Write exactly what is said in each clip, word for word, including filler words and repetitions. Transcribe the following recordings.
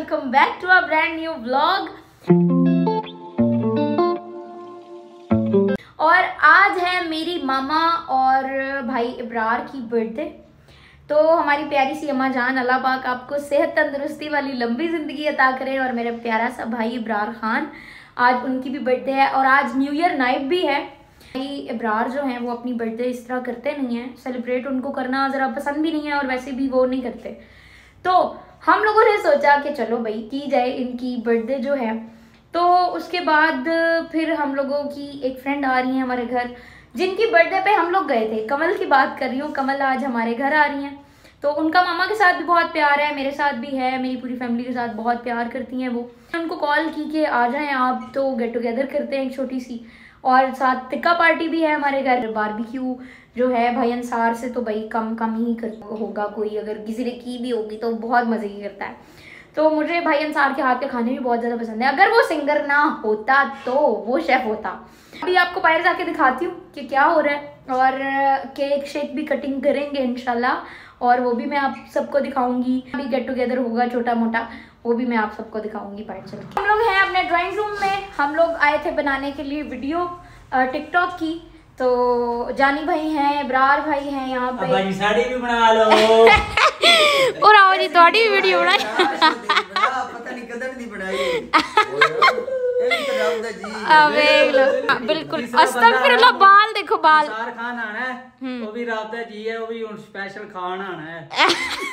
Welcome back to a brand new vlog. और आज है मेरी मामा और भाई इब्रार की बर्थडे। तो हमारी प्यारी सी अम्मा जान अल्लाह पाक आपको सेहत तंदुरुस्ती वाली लंबी ज़िंदगी अता करे। और मेरा प्यारा सा भाई इब्रार खान, आज उनकी भी बर्थडे है और आज न्यू ईयर नाइट भी है। भाई इब्रार जो हैं वो अपनी बर्थडे इस तरह करते नहीं हैं, सेलिब्रेट उनको करना ज़रा पसंद भी नहीं है और वैसे भी वो नहीं करते। तो हम लोगों ने सोचा कि चलो भाई की जाए इनकी बर्थडे जो है। तो उसके बाद फिर हम लोगों की एक फ्रेंड आ रही है हमारे घर, जिनकी बर्थडे पे हम लोग गए थे। कमल की बात कर रही हूँ, कमल आज हमारे घर आ रही हैं। तो उनका मामा के साथ भी बहुत प्यार है, मेरे साथ भी है, मेरी पूरी फैमिली के साथ बहुत प्यार करती हैं वो। उनको कॉल की कि आ जाएं आप, तो गेट टुगेदर करते हैं एक छोटी सी। और साथ टिक्का पार्टी भी है हमारे घर, बारबेक्यू जो है भाई अंसार से तो भाई कम कम ही कर होगा कोई, अगर किसी ने की भी होगी तो बहुत मज़े की करता है। तो मुझे भाई अंसार के हाथ के खाने भी बहुत ज़्यादा पसंद है। अगर वो सिंगर ना होता तो वो शेफ़ होता। अभी आपको बाहर जाके दिखाती हूँ कि क्या हो रहा है, और केक शेक भी कटिंग करेंगे इंशाल्लाह, और वो भी मैं आप सबको दिखाऊंगी। अभी गेट टुगेदर होगा छोटा मोटा, वो भी मैं आप सबको दिखाऊंगी बाहर चल के। हम लोग हैं अपने ड्राइंग रूम में, हम लोग आए थे बनाने के लिए वीडियो टिकटॉक की। तो जानी भाई हैं, इब्रार भाई हैं यहाँ पे। भाई साड़ी भी बना लो और आओ जी थोड़ी वीडियो बनाई। पता नहीं कदर नहीं बनाई। बिल्कुल अस्तगफिरुल्लाह। बाल देखो, बाल अंसार खान आना है, वो भी राबता जी है, वो भी स्पेशल खान आना है।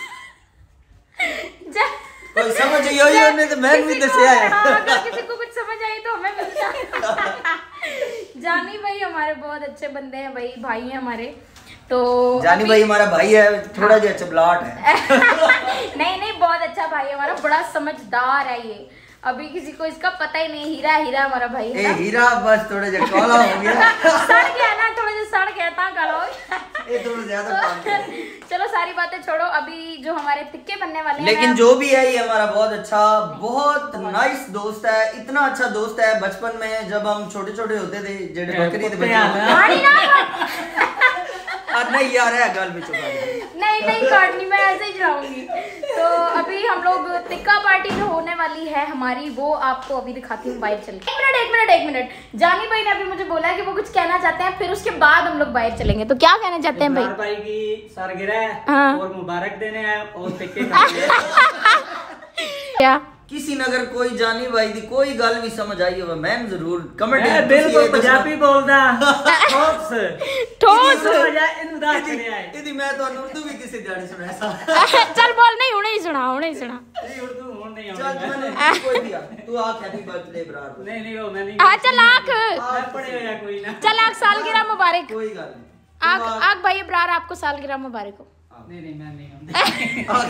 कोई समझ आई होई ने तो मैं भी दसया है। अगर किसी को कुछ समझ आई तो हमें मिलता। जानी भाई हमारे बहुत अच्छे बंदे हैं भाई, भाई हैं हमारे। तो जानी भाई हमारा भाई है, थोड़ा जिहा चबलाट है। नहीं नहीं बहुत अच्छा भाई है हमारा, बड़ा समझदार है ये। अभी किसी को इसका पता ही नहीं, हीरा हीरा हमारा भाई है। ए हीरा बस थोड़ा जिहा काला हो गया। सड़ गया ना, थोड़ा जिहा सड़ गया था काला हो गया। ए थोड़ा ज्यादा पाक है। चलो सारी बातें छोड़ो, अभी जो हमारे टिक्के बनने वाले हैं। लेकिन जो भी है ये हमारा बहुत अच्छा, बहुत नाइस दोस्त है। इतना अच्छा दोस्त है, बचपन में जब हम छोटे छोटे होते थे, जेडे बकरी थे बच्चे। और नहीं यार है गल में चुका नहीं नहीं काटनी, मैं ऐसे ही जाऊंगी। तो अभी हम लोग टिक्का पार्टी जो होने वाली है हमारी, वो आपको अभी दिखाती हूँ बाहर चल के। एक मिनट एक मिनट एक मिनट जानी भाई ने अभी मुझे बोला है कि वो कुछ कहना चाहते हैं, फिर उसके बाद हम लोग बाहर चलेंगे। तो क्या कहना चाहते हैं भाई? भाई की सालगिरह हाँ। और मुबारक देने आए और टिक्के क्या किसी ने अगर कोई जानी भाई दी कोई गल भी समझ आई हो, मैं जरूर कमेंट मैं बिल्कुल पंजाबी बोलदा ठोस ठोस इन उदास करे आए इदी मैं तो उर्दू भी किसी जाने सुना सा। चल बोल, नहीं हुणे ही सुना, हुणे ही सुना। नहीं उर्दू होन नहीं चल आਉਂਦੀ मैंने कोई दिया तू आ हैप्पी बर्थडे ब्रार। नहीं नहीं वो मैं नहीं। हां चल आंख, मैं पढ़े हुआ कोई ना। चल आंख सालगिरह मुबारक। कोई गल नहीं आंख आंख भाई इब्रार आपको सालगिरह मुबारक हो। नहीं नहीं मैं नहीं हूं।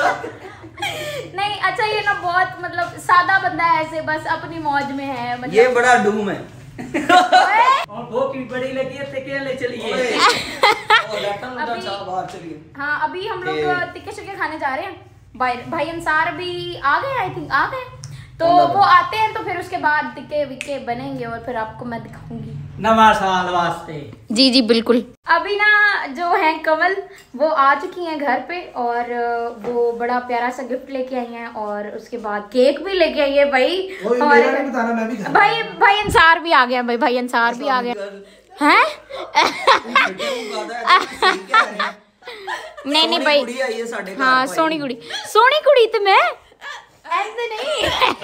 नहीं अच्छा, ये ना बहुत मतलब सादा बंदा है, ऐसे बस अपनी मौज में है मतलब। ये बड़ा डूम है। और वो की बड़ी लगी है, टिक्के ले चलिए। और लटन लटन साहब बाहर चलिए। हाँ अभी हम लोग टिक्के शिक्के खाने जा रहे हैं। भाई भाई अंसार भी आ गए, आई थिंक आ गए। तो वो आते हैं तो फिर उसके बाद टिक्के विक्के बनेंगे और फिर आपको मैं दिखाऊंगी नवा साल वास्ते। जी जी बिल्कुल। अभी ना जो है कमल वो आ चुकी हैं घर पे, और वो बड़ा प्यारा सा गिफ्ट लेके आई हैं, और उसके बाद केक भी लेके आई है भाई हमारे घर। भाई भाई अंसार भी आ गया, भाई भाई अंसार भी आ गया हैं। नहीं नहीं भाई हाँ सोनी कुड़ी, सोनी कुड़ी तो मैं ऐसे नहीं।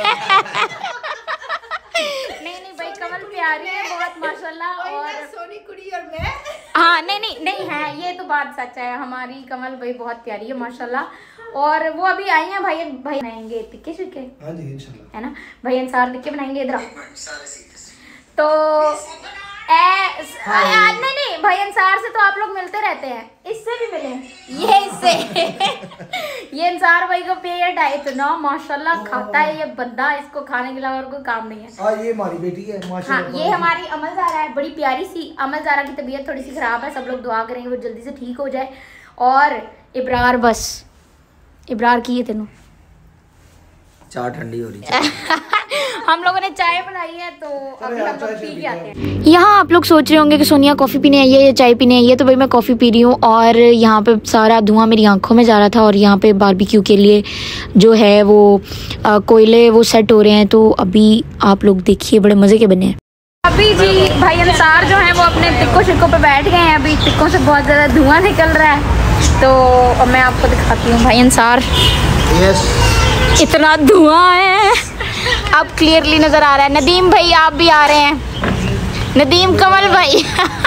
नहीं नहीं भाई कमल प्यारी है बहुत माशाल्लाह। और सोनी कुड़ी और मैं हाँ नहीं नहीं नहीं है, ये तो बात सच है, हमारी कमल भाई बहुत प्यारी है माशाल्लाह। और वो अभी आई हैं, भाई भाई बनाएंगे टिक्के शिक्के। हाँ जी इंशाल्लाह, है ना भाई अंसार टिक्के बनाएंगे इधर। तो ए, आ, नहीं नहीं भाई अंसार से तो आप लोग मिलते रहते हैं, इससे भी मिले ये इससे। ये अंसार भाई को पेट है इतना माशाल्लाह, खाता है ये बंदा, इसको खाने के अलावा और कोई काम नहीं है। हाँ ये हमारी बेटी है माशाल्लाह। हाँ ये हमारी अमल ज़ारा है, बड़ी प्यारी सी। अमल ज़ारा की तबीयत थोड़ी सी खराब है, सब लोग दुआ करेंगे वो जल्दी से ठीक हो जाए। और इब्रार बस इब्रार की है तेनों चाय ठंडी हो रही है। हम लोगों ने चाय बनाई है तो अभी हम लोग पी के आते हैं। यहाँ आप लोग सोच रहे होंगे कि सोनिया कॉफ़ी पीने आई है या चाय पीने आई है, तो भाई मैं कॉफ़ी पी रही हूँ और यहाँ पे सारा धुआं मेरी आंखों में जा रहा था और यहाँ पे बारबेक्यू के लिए जो है वो आ, कोयले वो सेट हो रहे हैं, तो अभी आप लोग देखिए बड़े मज़े के बने हैं। अभी जी भाई अंसार जो हैं वो अपने टिक्कों शिक्कों पे बैठ गए हैं। अभी टिक्कों से बहुत ज़्यादा धुआं निकल रहा है, तो मैं आपको दिखाती हूँ। भाई अंसार, यस, इतना धुआं है, अब क्लियरली नज़र आ रहा है। नदीम भाई आप भी आ रहे हैं, नदीम कमल भाई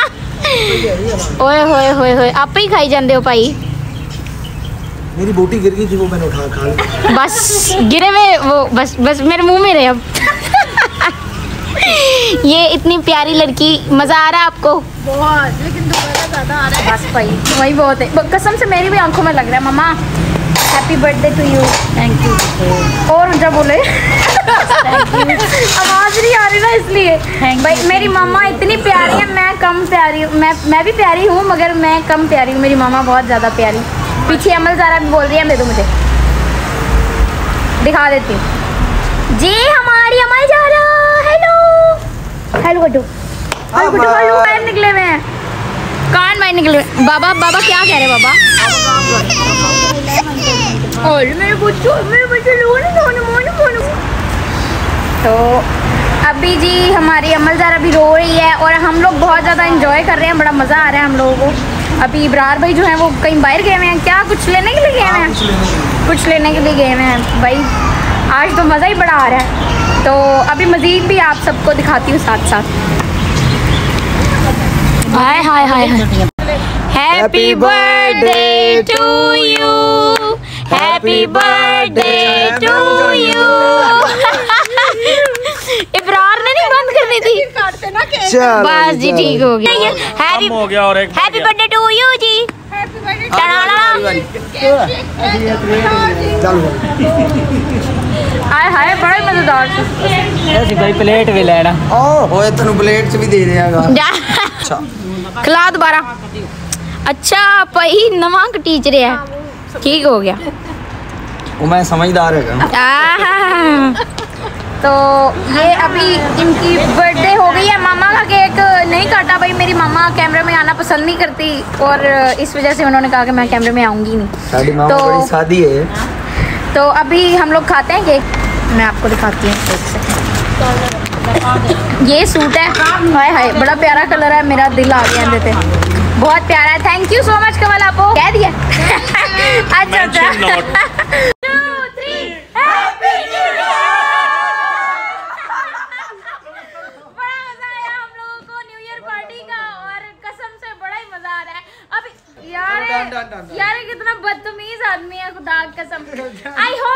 ओए होए होए होए, आप ही खाई जाते हो भाई। मेरी बोटी गिर गई थी, वो मैंने उठा खा ली। बस गिरे हुए वो बस बस मेरे मुंह में रहे अब ये इतनी प्यारी लड़की, मजा आ रहा है आपको? बहुत, लेकिन दोबारा ज्यादा आ रहा है। बस भाई वही बहुत है, कसम से मेरी भी आंखों में लग रहा है। मम्मा happy birthday to you. Thank you. और जब बोले आवाज नहीं आ रही ना, इसलिए भाई मेरी मामा इतनी प्यारी है, मैं कम प्यारी हूँ। मैं मैं भी प्यारी हूँ मगर मैं कम प्यारी हूँ, मेरी मामा बहुत ज़्यादा प्यारी। पीछे अमल ज़ारा भी बोल रही है, दे दो मुझे, दिखा देती हूँ जी हमारी Amal Zara. Hello hello Guddu, hello Guddu, hello बाहर निकले हुए हैं, कान बाहर निकले हुए। बाबा बाबा क्या कह रहे बाबा? और मेरे बच्चों मेरे बच्चे लोने लोने मोने मोने। तो अभी जी हमारी अमल ज़ारा भी रो रही है और हम लोग बहुत ज़्यादा एंजॉय कर रहे हैं, बड़ा मज़ा आ रहा है हम लोगों को। अभी इब्रार भाई जो हैं वो कहीं बाहर गए हुए हैं, क्या कुछ लेने के लिए गए हुए हैं? कुछ लेने के लिए गए हुए हैं भाई। आज तो मज़ा ही बड़ा आ रहा है, तो अभी मज़ीद भी आप सबको दिखाती हूँ साथ साथ। Hi hi hi happy birthday to you, happy birthday to you. Ibrar ने नहीं बंद करनी थी, बस जी ठीक हो गया। हैप्पी हो गया और एक हैप्पी बर्थडे टू यू जी। हाय हाय बड़ा मजेदार ऐसी भाई प्लेट भी लेना ओए तेनू प्लेट च भी दे देगा। अच्छा खिला दोबारा। अच्छा भाई नवा टीचर है, ठीक हो गया, वो मैं समझदार है। तो ये अभी इनकी बर्थडे हो गई है। मामा का केक नहीं काटा भाई, मेरी मामा कैमरे में आना पसंद नहीं करती और इस वजह से उन्होंने कहा कि मैं कैमरे में आऊँगी नहीं। तो बड़ी शादी है, तो अभी हम लोग खाते हैं केक, मैं आपको दिखाती हूँ। ये सूट है, हाय हाय बड़ा प्यारा कलर है, मेरा दिल आ गया अंदर से, बहुत प्यारा है। Thank you so much Kamal, आपको कह दिया। अच्छा अच्छा यार यार कितना बदतमीज आदमी है, खुदा की कसम। I hope